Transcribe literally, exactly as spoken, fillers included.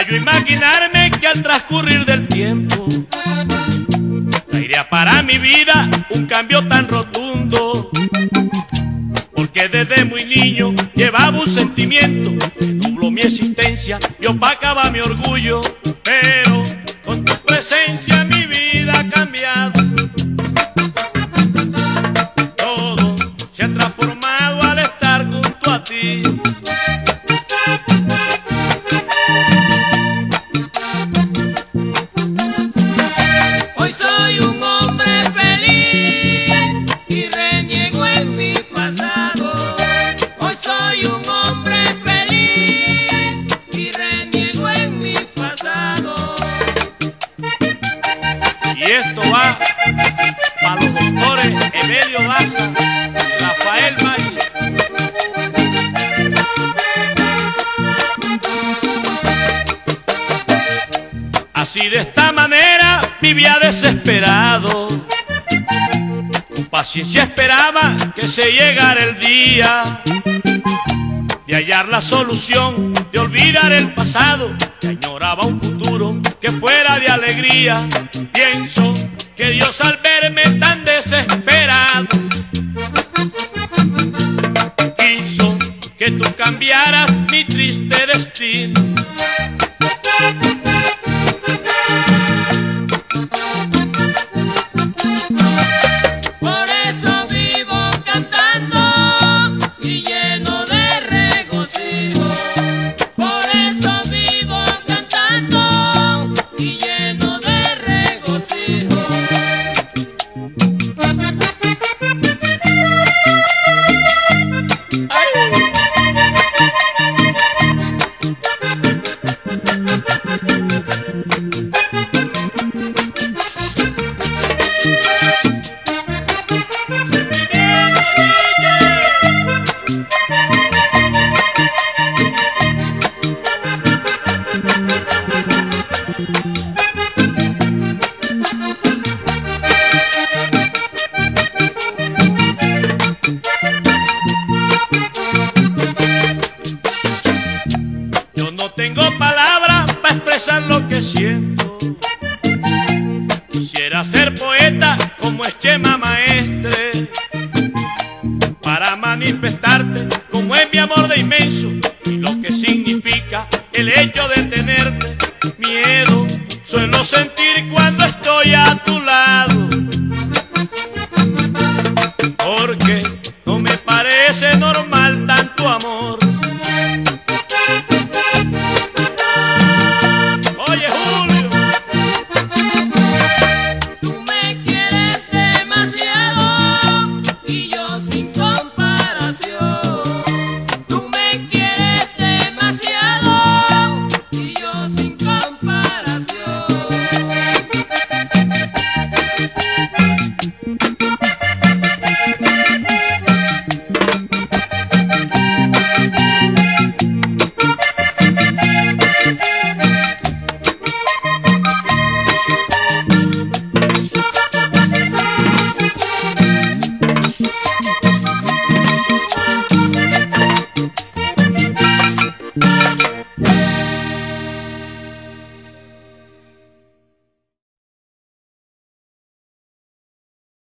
yo imaginarme que al transcurrir del tiempo traería para mi vida un cambio tan rotundo, porque desde muy niño llevaba un sentimiento que nubló mi existencia y opacaba mi orgullo. Pero con tu presencia mi vida ha cambiado, todo se ha transformado al estar junto a ti. Hoy soy un hombre feliz y reniego en mi pasado. Hoy soy un hombre feliz y reniego en mi pasado. Y esto va para los doctores Emelio Baza y Rafael Maggi. Así de esta manera vivía desesperado, con paciencia esperaba que se llegara el día de hallar la solución, de olvidar el pasado, que añoraba un futuro que fuera de alegría. Pienso que Dios al verme tan desesperado quiso que tú cambiaras mi triste destino. Por eso vivo cantando y lleno de regocijo. Por eso vivo cantando y lleno de regocijo. Yo no tengo palabras para expresar lo que siento. Quisiera ser poeta como es Chema Maestre, para manifestarte como es mi amor de inmenso y lo que significa el hecho de tenerte. Miedo suelo sentir cuando estoy a tu lado, porque no me parece normal tanto amor.